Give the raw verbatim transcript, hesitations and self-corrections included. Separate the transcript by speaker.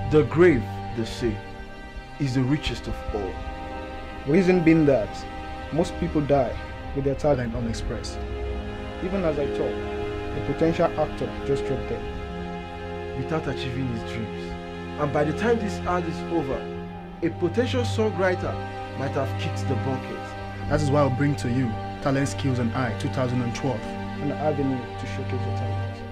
Speaker 1: The grave, they say, is the richest of all.
Speaker 2: Reason being that most people die with their talent unexpressed. Even as I talk, a potential actor just dropped dead
Speaker 1: without achieving his dreams. And by the time this ad is over, a potential songwriter might have kicked the bucket.
Speaker 2: That is why I'll bring to you Talent, Skills and I twenty twelve, an avenue to showcase your talent.